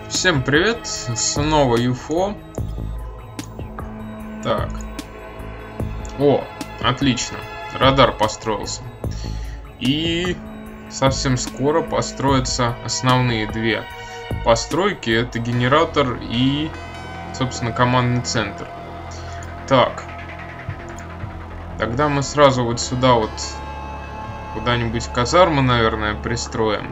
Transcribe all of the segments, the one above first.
Всем привет, снова UFO. Так. О, отлично. Радар построился. И совсем скоро построятся основные две постройки. Это генератор и, собственно, командный центр. Так. Тогда мы сразу вот сюда вот куда-нибудь казарму, наверное, пристроим.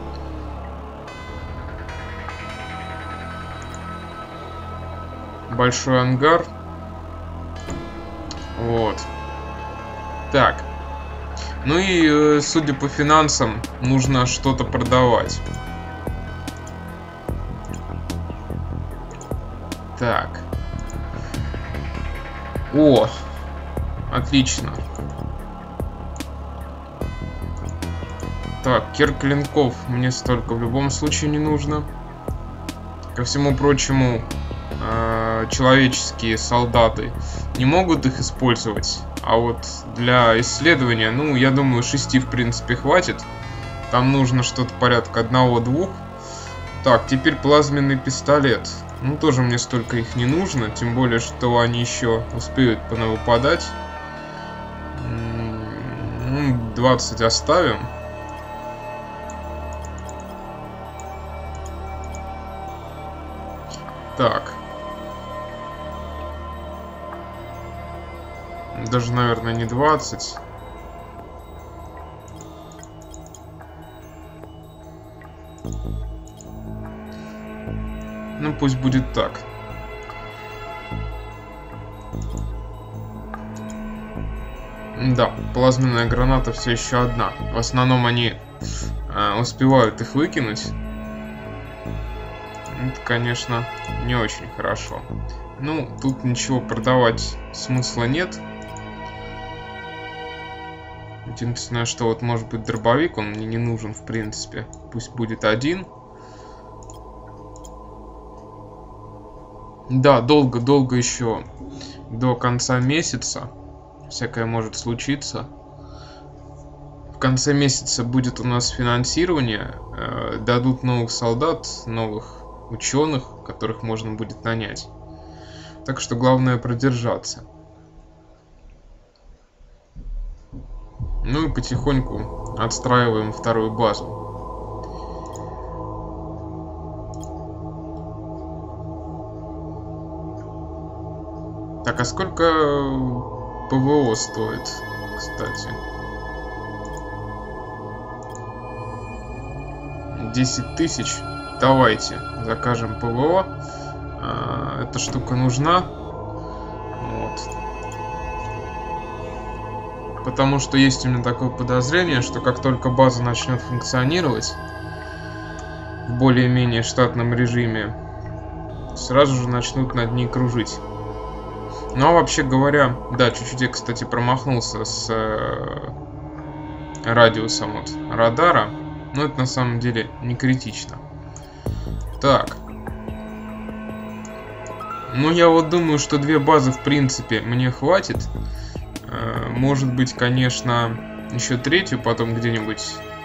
Большой ангар. Вот. Так. Ну и, судя по финансам, нужно что-то продавать. Так. О! Отлично. Так, кир клинков мне столько в любом случае не нужно. Ко всему прочему, человеческие солдаты не могут их использовать, а вот для исследования, ну, я думаю, 6 в принципе хватит. Там нужно что-то порядка 1-2. Так, теперь плазменный пистолет. Ну, тоже мне столько их не нужно, тем более, что они еще успеют понавыпадать. 20 оставим. Так. Даже, наверное, не 20. Ну, пусть будет так. Да, плазменная граната все еще одна. В основном они успевают их выкинуть. Это, конечно, не очень хорошо. Ну, тут ничего продавать смысла нет. Единственное, что вот может быть дробовик, он мне не нужен в принципе. Пусть будет один. Да, долго еще до конца месяца. Всякое может случиться. В конце месяца будет у нас финансирование. Дадут новых солдат, новых ученых, которых можно будет нанять. Так что главное продержаться. Ну и потихоньку отстраиваем вторую базу. Так, а сколько ПВО стоит, кстати? 10 тысяч. Давайте закажем ПВО. Эта штука нужна. Вот. Потому что есть у меня такое подозрение, что как только база начнет функционировать в более-менее штатном режиме, сразу же начнут над ней кружить. Ну а вообще говоря, да, чуть-чуть я, кстати, промахнулся с радиусом от радара, но это на самом деле не критично. Так. Ну я вот думаю, что 2 базы в принципе мне хватит. Может быть, конечно, еще 3-ю потом где-нибудь,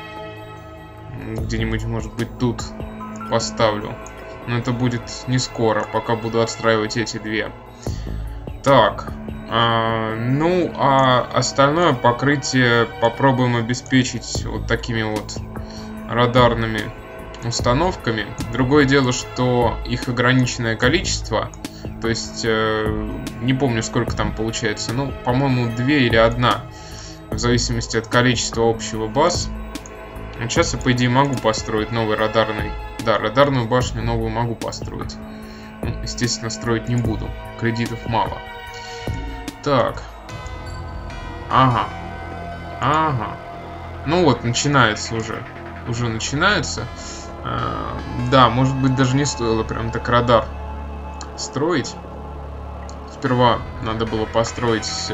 может быть, тут поставлю. Но это будет не скоро, пока буду отстраивать эти 2. Так, ну а остальное покрытие попробуем обеспечить вот такими вот радарными установками. Другое дело, что их ограниченное количество. То есть, не помню, сколько там получается. Ну, по-моему, 2 или 1. В зависимости от количества общего баз. Сейчас я, по идее, могу построить новый радарный. Да, радарную башню новую могу построить. Ну, естественно, строить не буду. Кредитов мало. Так. Ага. Ага. Ну вот, начинается уже. Уже начинается. Да, может быть, даже не стоило прям так радар строить. Сперва надо было построить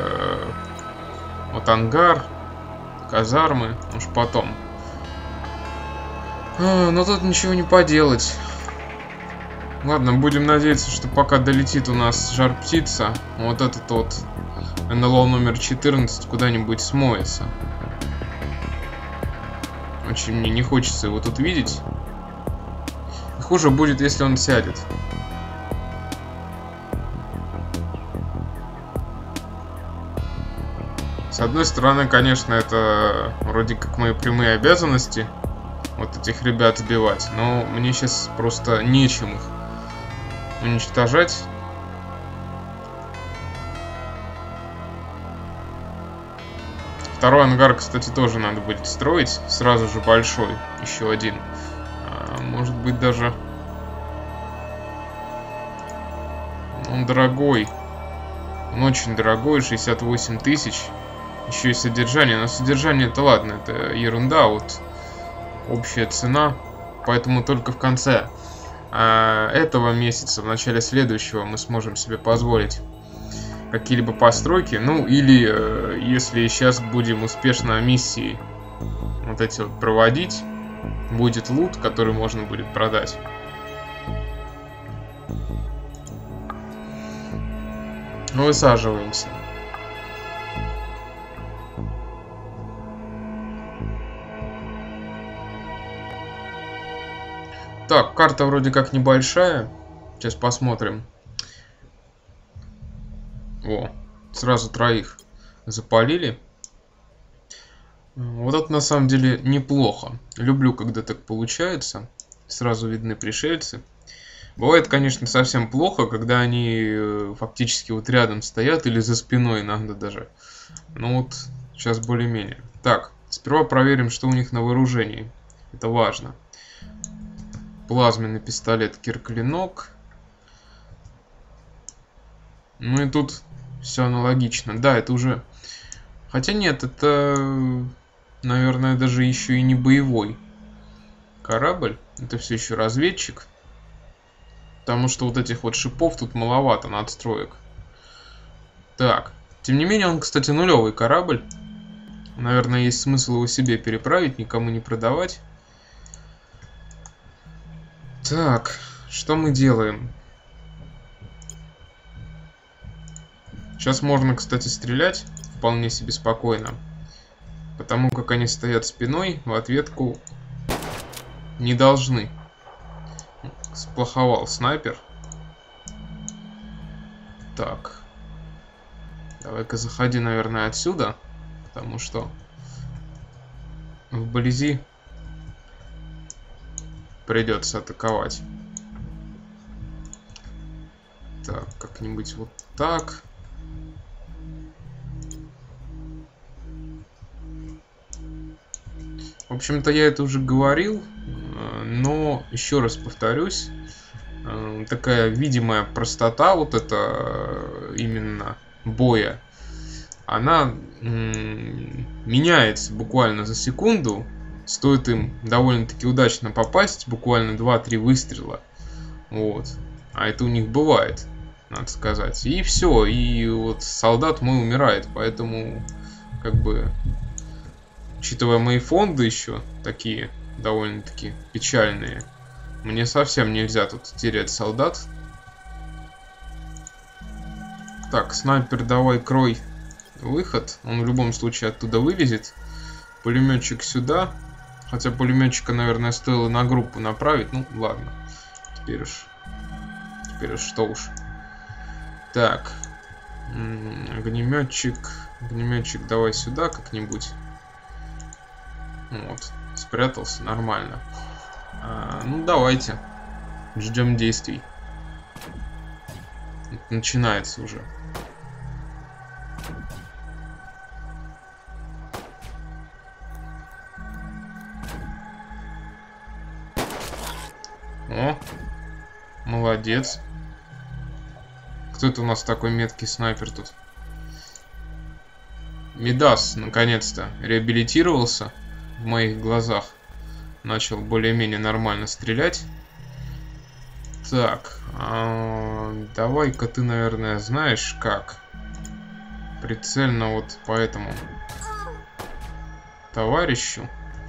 вот ангар, казармы, уж потом. Но тут ничего не поделать. Ладно, будем надеяться, что пока долетит у нас жар-птица, вот этот вот НЛО номер 14 куда-нибудь смоется. Очень мне не хочется его тут видеть. хуже будет, если он сядет. С одной стороны, конечно, это вроде как мои прямые обязанности вот этих ребят сбивать, но мне сейчас просто нечем их уничтожать. Второй ангар, кстати, тоже надо будет строить. Сразу же большой. Еще один. Может быть даже... Он дорогой. Он очень дорогой. 68 тысяч. Еще и содержание. Но содержание это ладно. Это ерунда. Вот общая цена. Поэтому только в конце этого месяца, в начале следующего, мы сможем себе позволить какие-либо постройки. Ну или если сейчас будем успешно миссии вот эти вот проводить, будет лут, который можно будет продать. Высаживаемся. Так, карта вроде как небольшая. Сейчас посмотрим. О, сразу троих запалили. Вот это на самом деле неплохо. Люблю, когда так получается. Сразу видны пришельцы. Бывает, конечно, совсем плохо, когда они фактически вот рядом стоят или за спиной иногда даже. Ну вот, сейчас более-менее. Так, сперва проверим, что у них на вооружении. Это важно. Плазменный пистолет Кир-клинок. Ну и тут все аналогично. Да, это уже... Хотя нет, это, наверное, даже еще и не боевой корабль. Это все еще разведчик. Потому что вот этих вот шипов тут маловато надстроек. Так. Тем не менее, он, кстати, нулевый корабль. Наверное, есть смысл его себе переправить, никому не продавать. Так, что мы делаем? Сейчас можно, кстати, стрелять вполне себе спокойно. Потому как они стоят спиной, в ответку не должны. Сплоховал снайпер. Так. Давай-ка заходи, наверное, отсюда. Потому что вблизи придется атаковать. Так, как-нибудь вот так. В общем-то, я это уже говорил, но еще раз повторюсь, такая видимая простота вот это именно боя, она меняется буквально за секунду. Стоит им довольно-таки удачно попасть, буквально 2-3 выстрела. Вот. А это у них бывает, надо сказать. И все, и вот солдат мой умирает, поэтому как бы... Учитывая мои фонды еще такие довольно-таки печальные, мне совсем нельзя тут терять солдат. Так, снайпер, давай крой выход. Он в любом случае оттуда вылезет. Пулеметчик сюда. Хотя пулеметчика, наверное, стоило на группу направить. Ну, ладно. Теперь уж что уж. Так. Огнеметчик. Огнеметчик, давай сюда как-нибудь. Вот, спрятался, нормально. Ну, давайте. Ждем действий. Это начинается уже. О, молодец. Кто это у нас такой меткий снайпер тут? Мидас, наконец-то, реабилитировался. В моих глазах начал более-менее нормально стрелять. Так, давай-ка ты, наверное, знаешь как. Прицельно вот по этому товарищу.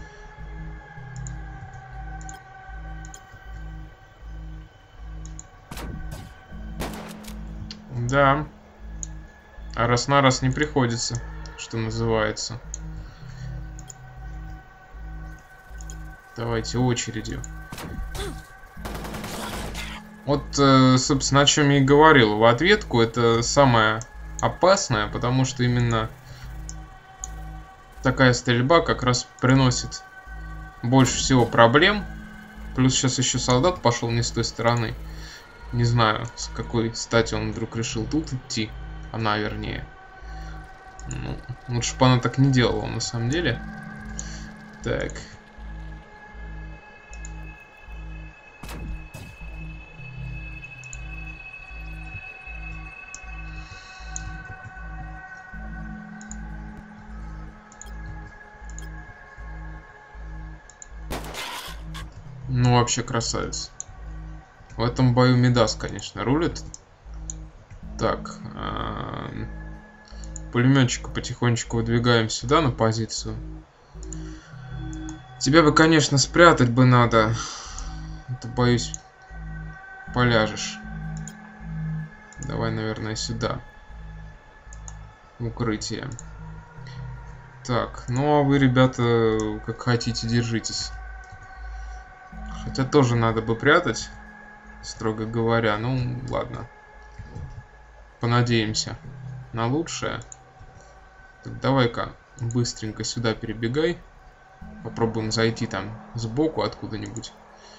Да. А раз на раз не приходится, что называется. Давайте очередью. Вот, собственно, о чем я и говорил. В ответку это самое опасное, потому что именно такая стрельба как раз приносит больше всего проблем. Плюс сейчас еще солдат пошел не с той стороны. Не знаю, с какой стати он вдруг решил тут идти. Она, вернее. Ну, лучше бы она так не делала, на самом деле. Так. Ну, вообще красавец. В этом бою Мидас, конечно, рулит. Так. Пулеметчика потихонечку выдвигаем сюда, на позицию. Тебя бы, конечно, спрятать бы надо. Это, боюсь, поляжешь. Давай, наверное, сюда. Укрытие. Так, ну а вы, ребята, как хотите, держитесь. Хотя тоже надо бы прятать, строго говоря. Ну, ладно. Понадеемся на лучшее. Так, давай-ка быстренько сюда перебегай. Попробуем зайти там сбоку откуда-нибудь.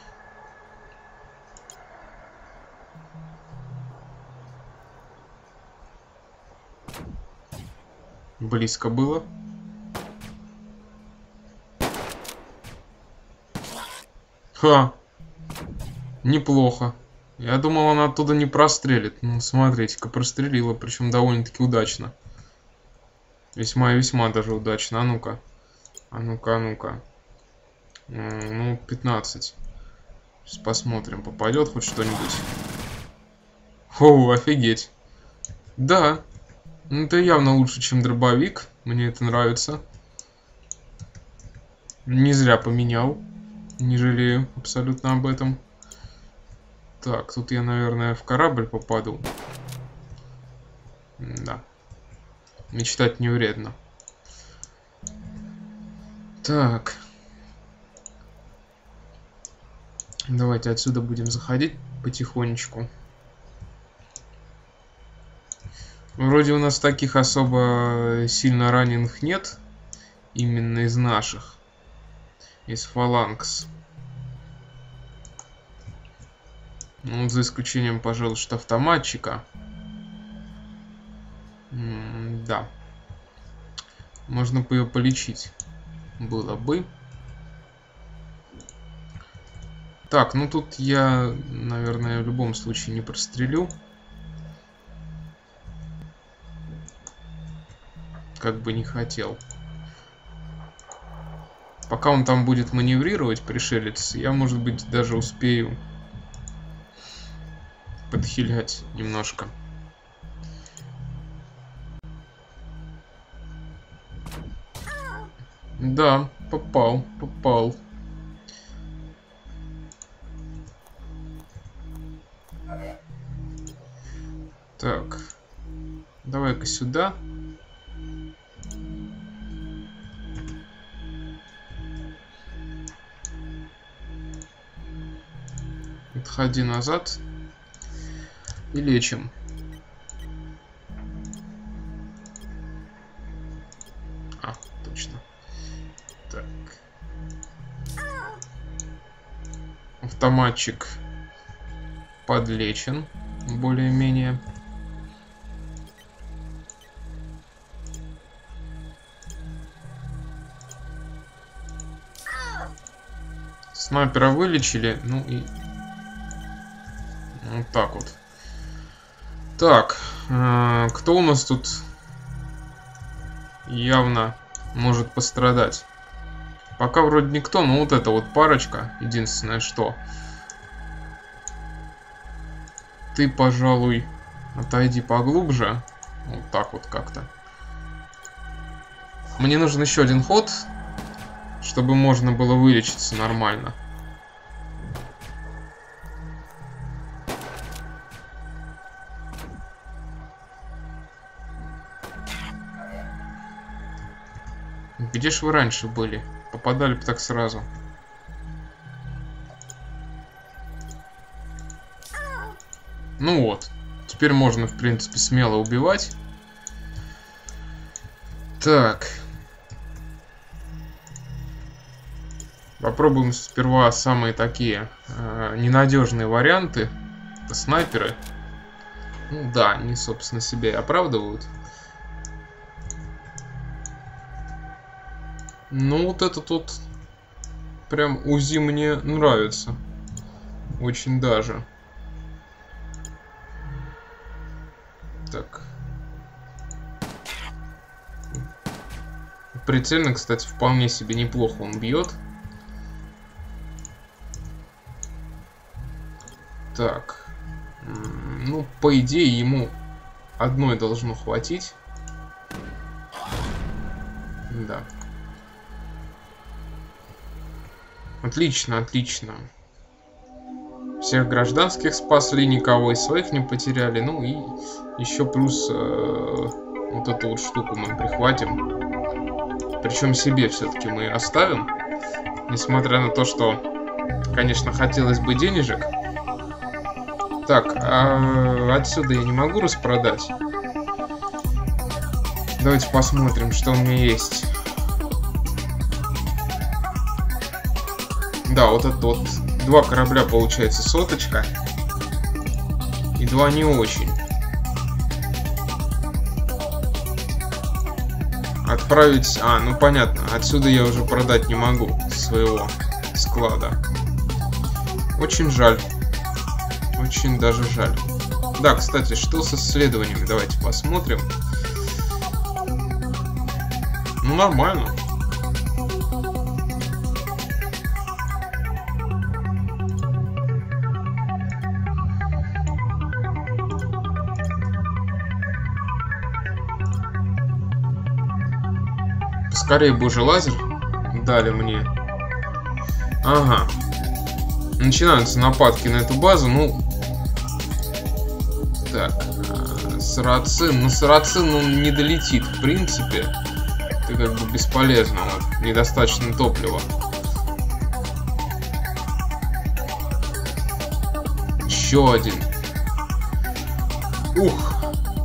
Близко было. Ха! Неплохо. Я думал, она оттуда не прострелит. Ну, смотрите-ка, прострелила, причем довольно-таки удачно. Весьма и весьма даже удачно. А ну-ка. А ну-ка, а ну-ка. Ну, 15. Сейчас посмотрим, попадет хоть что-нибудь. О, офигеть. Да. Ну, это явно лучше, чем дробовик. Мне это нравится. Не зря поменял. Не жалею абсолютно об этом. Так, тут я, наверное, в корабль попаду. Да. Мечтать не вредно. Так. Давайте отсюда будем заходить потихонечку. Вроде у нас таких особо сильно раненых нет. Именно из наших. Из фаланкс. Ну, вот за исключением, пожалуй, что автоматчика. Да. Можно бы ее полечить. Было бы. Так, ну тут я, наверное, в любом случае не прострелю. Как бы не хотел. Пока он там будет маневрировать, пришелец, я, может быть, даже успею подхилять немножко. Да, попал, попал. Так, давай-ка сюда. Отходи назад. И лечим. А, точно. Так. Автоматчик подлечен. Более-менее. Снайпера вылечили. Ну и... Вот так вот. Так, кто у нас тут явно может пострадать? Пока вроде никто, но вот эта вот парочка. Единственное, что... Ты, пожалуй, отойди поглубже. Вот так вот как-то. Мне нужен еще один ход, чтобы можно было вылечиться нормально. Где ж вы раньше были? Попадали бы так сразу. Ну вот. Теперь можно, в принципе, смело убивать. Так. Попробуем сперва самые такие ненадежные варианты. Это снайперы. Ну да, они, собственно, себя и оправдывают. Ну вот этот вот прям УЗИ мне нравится. Очень даже. Так. Прицельно, кстати, вполне себе неплохо он бьет. Так. Ну, по идее, ему одной должно хватить. Да. Отлично, отлично. Всех гражданских спасли, никого из своих не потеряли. Ну и еще плюс вот эту вот штуку мы прихватим. Причем себе все-таки мы оставим. Несмотря на то, что, конечно, хотелось бы денежек. Так, отсюда я не могу распродать. Давайте посмотрим, что у меня есть. Да, вот это вот 2 корабля, получается, соточка. И 2 не очень. Отправить... ну понятно, отсюда я уже продать не могу с своего склада. Очень жаль. Очень даже жаль. Да, кстати, что с исследованиями? Давайте посмотрим. Ну, нормально. Скорее бы уже лазер дали мне. Ага. Начинаются нападки на эту базу. Ну, так, Сарацин. Ну, Сарацин, он не долетит, в принципе. Это как бы бесполезно. Вот, недостаточно топлива. Еще один. Ух.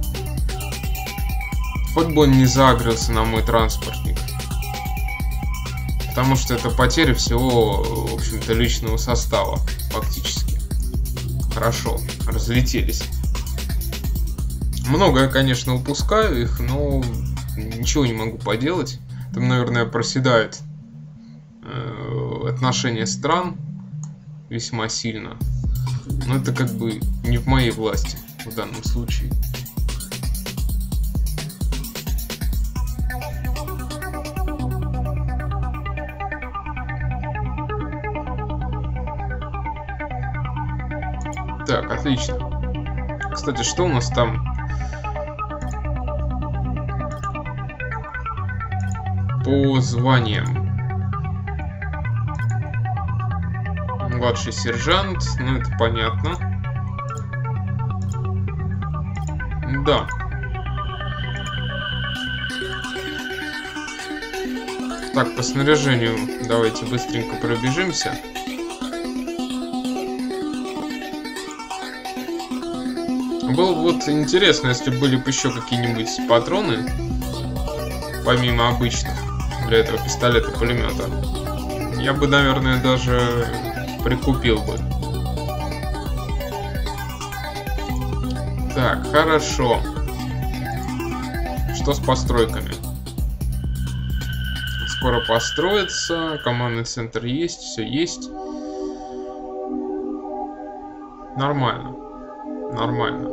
Хоть бы он не загрелся на мой транспортник. Потому что это потеря всего, в общем-то, личного состава, фактически. Хорошо, разлетелись. Много я, конечно, упускаю их, но ничего не могу поделать. Там, наверное, проседает отношение стран весьма сильно. Но это как бы не в моей власти в данном случае. Так, отлично. Кстати, что у нас там? По званиям. Младший сержант, ну это понятно. Да. Так, по снаряжению давайте быстренько пробежимся. Было бы вот интересно, если были бы еще какие-нибудь патроны, помимо обычных, для этого пистолета-пулемета. Я бы, наверное, даже прикупил бы. Так, хорошо. Что с постройками? Скоро построится, командный центр есть, все есть. Нормально. Нормально.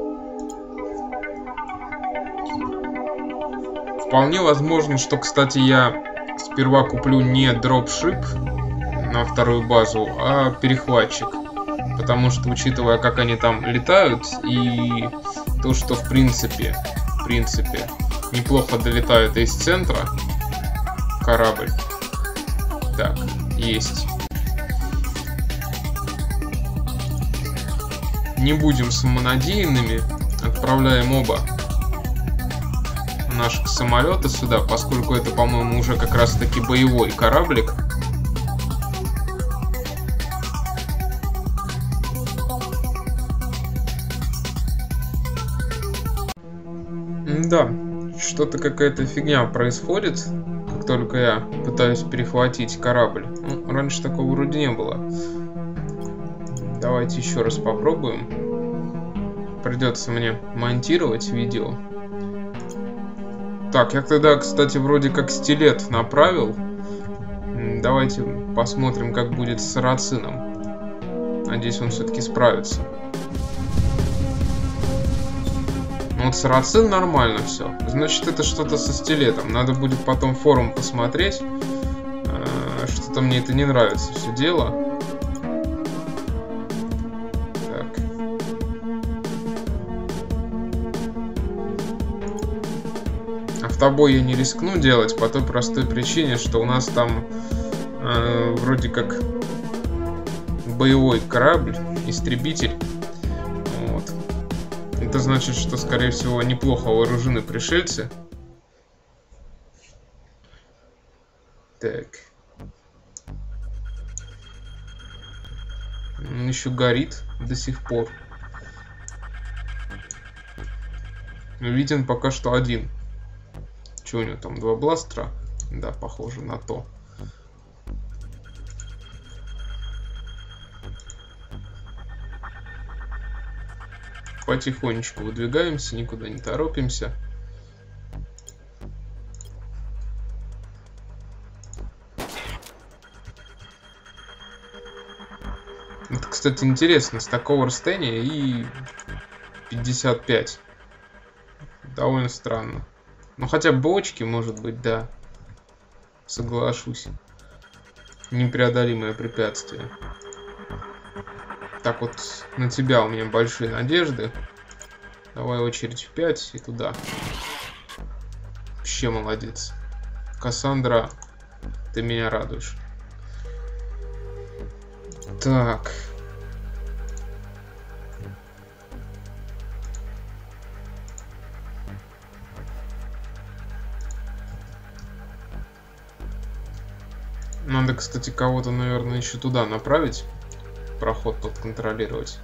Вполне возможно, что, кстати, я сперва куплю не дропшип на вторую базу, а перехватчик. Потому что, учитывая, как они там летают, и то, что в принципе, неплохо долетают из центра корабль. Так, есть. Не будем самонадеянными, отправляем оба наших самолета сюда, поскольку это, по-моему, уже как раз-таки боевой кораблик. Да, что-то какая-то фигня происходит, как только я пытаюсь перехватить корабль. Ну, раньше такого вроде не было. Давайте еще раз попробуем. Придется мне монтировать видео. Так, я тогда, кстати, вроде как стилет направил. Давайте посмотрим, как будет с Сарацином. Надеюсь, он все-таки справится. Ну вот Сарацин нормально все. Значит, это что-то со стилетом. Надо будет потом форум посмотреть. Что-то мне это не нравится, все дело. Так. Автобой я не рискну делать по той простой причине, что у нас там вроде как боевой корабль, истребитель. Вот. Это значит, что, скорее всего, неплохо вооружены пришельцы. Так. Он еще горит до сих пор. Виден пока что один. Что у него там, 2 бластера? Да, похоже на то. Потихонечку выдвигаемся, никуда не торопимся. Это, кстати, интересно, с такого расстояния и 55. Довольно странно. Ну, хотя бочки, может быть, да. Соглашусь. Непреодолимое препятствие. Так вот, на тебя у меня большие надежды. Давай очередь в 5 и туда. Вообще молодец. Кассандра, ты меня радуешь. Так. Надо, кстати, кого-то, наверное, еще туда направить. Проход тот контролировать.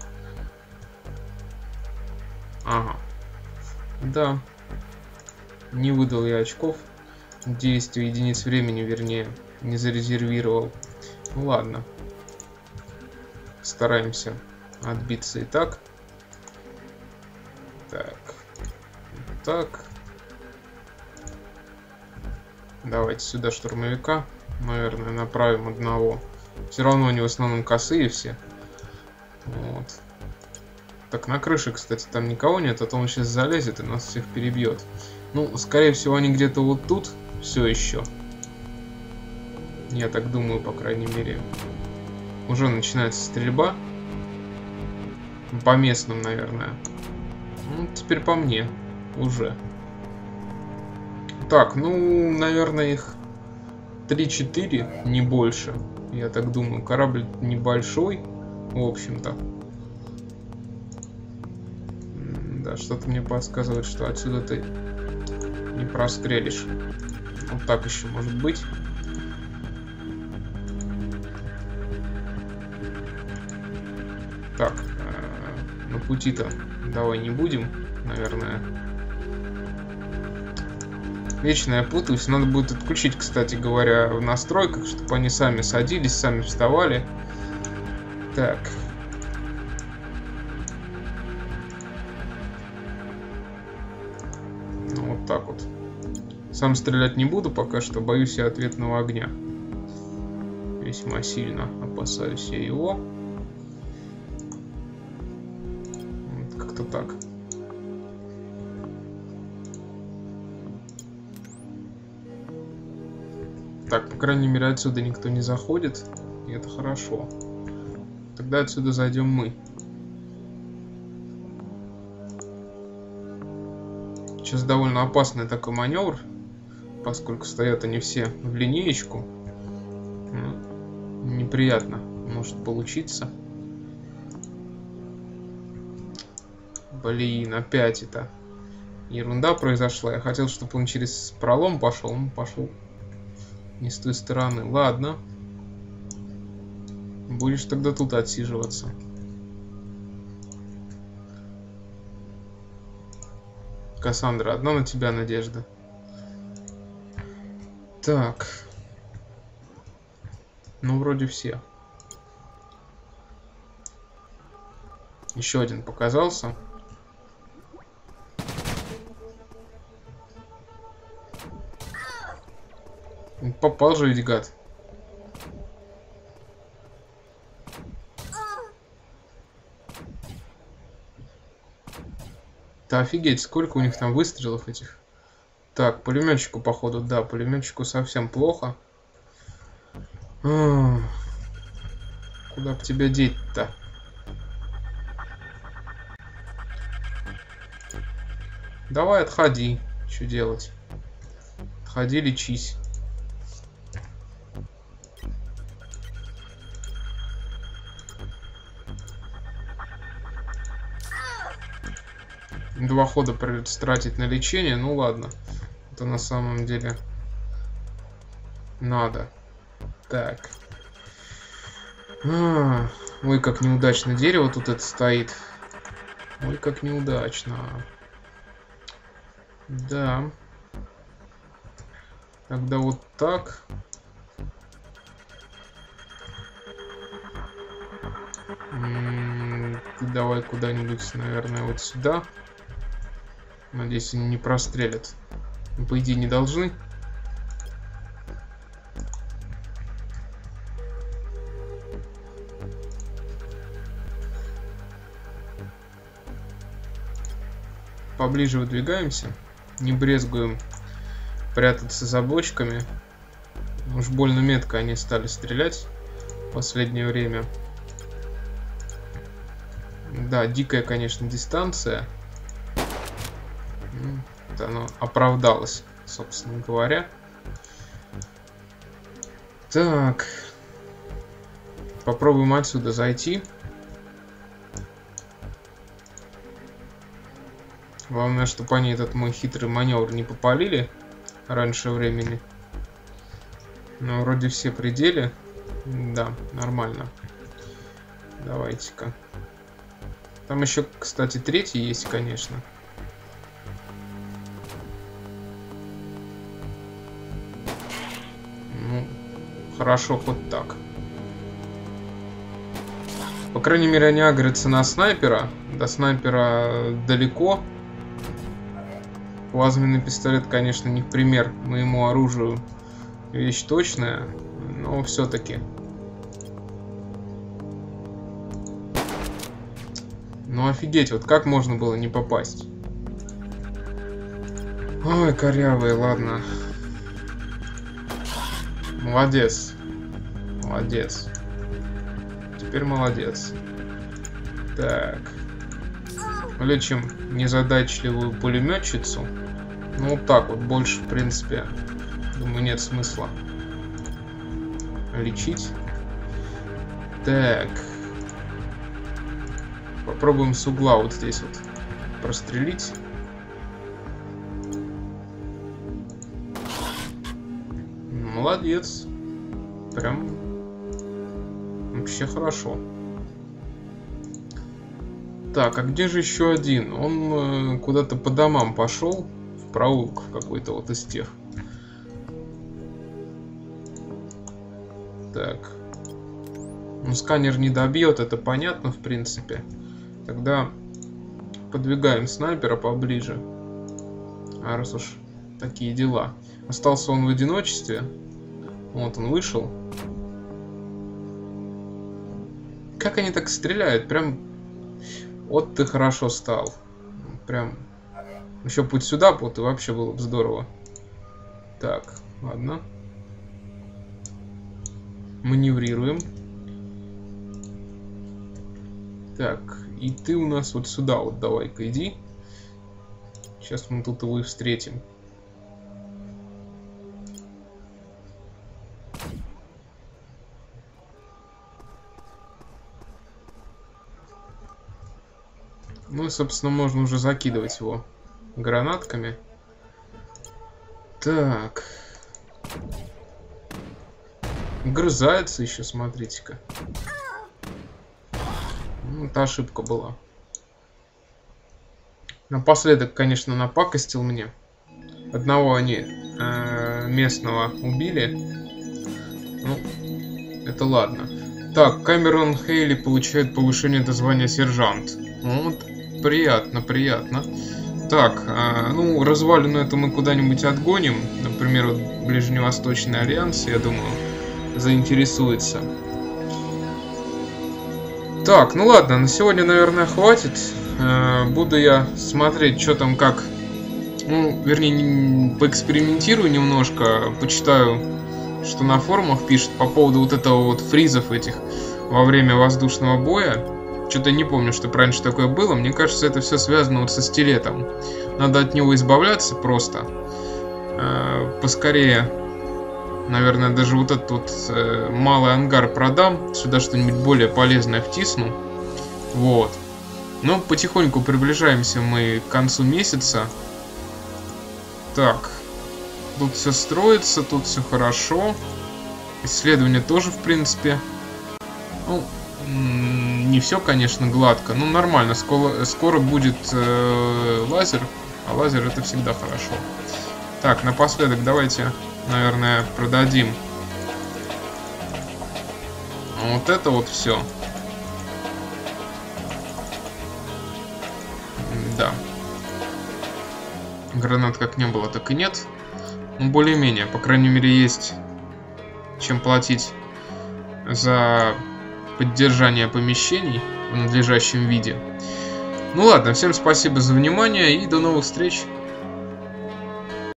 Ага. Да. Не выдал я очков. Действие единиц времени, вернее, не зарезервировал. Ну ладно. Стараемся отбиться и так. Так. Так. Давайте сюда штурмовика. Наверное, направим одного. Все равно они в основном косые все. Вот. Так, на крыше, кстати, там никого нет, а то он сейчас залезет и нас всех перебьет. Ну, скорее всего, они где-то вот тут все еще. Я так думаю, по крайней мере. Уже начинается стрельба. По местным, наверное. Ну, теперь по мне. Уже. Так, ну, наверное, их 3-4, не больше. Я так думаю. Корабль небольшой, в общем-то. Да, что-то мне подсказывает, что отсюда ты не прострелишь. Вот так еще может быть. Так, на пути-то давай не будем, наверное. Вечно я путаюсь. Надо будет отключить, кстати говоря, в настройках, чтобы они сами садились, сами вставали. Так. Ну, вот так вот. Сам стрелять не буду пока что, боюсь я ответного огня. Весьма сильно опасаюсь я его. Вот как-то так. Так, по крайней мере, отсюда никто не заходит. И это хорошо. Тогда отсюда зайдем мы. Сейчас довольно опасный такой маневр, поскольку стоят они все в линеечку. Неприятно может получиться. Блин, опять это ерунда произошла. Я хотел, чтобы он через пролом пошел. Он пошел не с той стороны. Ладно. Будешь тогда тут отсиживаться. Кассандра, одна на тебя надежда. Так. Ну, вроде все. Еще один показался. Попал же ведь гад. Да офигеть, сколько у них там выстрелов этих. Так, пулеметчику, походу, да, пулеметчику совсем плохо. Куда бы тебя деть-то? Давай, отходи. Что делать? Отходи, лечись. Два хода придется тратить на лечение. Ну ладно. Это на самом деле надо. Так. Ой, как неудачно дерево тут это стоит. Ой, как неудачно. Да. Тогда вот так. Давай куда-нибудь, наверное, вот сюда. Надеюсь, они не прострелят. По идее, не должны. Поближе выдвигаемся. Не брезгуем прятаться за бочками. Уж больно метко они стали стрелять в последнее время. Да, дикая, конечно, дистанция. Это оно оправдалось, собственно говоря. Так. Попробуем отсюда зайти. Главное, чтобы они этот мой хитрый маневр не попалили раньше времени. Но вроде все пределы. Да, нормально. Давайте-ка. Там еще, кстати, третий есть, конечно. Ну, хорошо, хоть так. По крайней мере, они агрятся на снайпера. До снайпера далеко. Плазменный пистолет, конечно, не в пример моему оружию. Вещь точная, но все-таки. Ну офигеть, вот как можно было не попасть? Ой, корявые, ладно. Молодец. Молодец. Теперь молодец. Так. Лечим незадачливую пулеметчицу. Ну вот так вот, больше, в принципе, думаю, нет смысла лечить. Так. Попробуем с угла вот здесь вот прострелить. Молодец. Прям вообще хорошо. Так, а где же еще один? Он куда-то по домам пошел. В проулок какой-то вот из тех. Так. Ну, сканер не добьет, это понятно, в принципе. Тогда подвигаем снайпера поближе. А раз уж такие дела. Остался он в одиночестве. Вот он вышел. Как они так стреляют? Прям... Вот ты хорошо стал. Прям... Еще путь сюда, вот и вообще было бы здорово. Так, ладно. Маневрируем. Так, и ты у нас вот сюда вот давай-ка иди. Сейчас мы тут его и встретим. Ну и, собственно, можно уже закидывать его гранатками. Так. Грызается еще, смотрите-ка. Ну, это ошибка была. Напоследок, конечно, напакостил мне. Одного они местного убили. Ну, это ладно. Так, Камерон Хейли получает повышение до звания сержант. Вот, приятно, приятно. Так, ну, развалину эту мы куда-нибудь отгоним. Например, вот Ближневосточный альянс, я думаю, заинтересуется. Так, ну ладно, на сегодня, наверное, хватит. Буду я смотреть, что там как. Ну, вернее, поэкспериментирую немножко, почитаю, что на форумах пишут по поводу вот этого вот фризов этих во время воздушного боя. Что-то не помню, что раньше такое было. Мне кажется, это все связано вот со стилетом. Надо от него избавляться просто. Поскорее, наверное, даже вот этот вот малый ангар продам. Сюда что-нибудь более полезное втисну. Вот. Но потихоньку приближаемся мы к концу месяца. Так. Тут все строится, тут все хорошо. Исследование тоже, в принципе. Ну, не все, конечно, гладко, но нормально. Скоро будет лазер, а лазер это всегда хорошо. Так, напоследок давайте, наверное, продадим вот это вот все. Да. Гранат как не было, так и нет. Ну, более-менее, по крайней мере, есть чем платить за поддержание помещений в надлежащем виде. Ну ладно, всем спасибо за внимание и до новых встреч.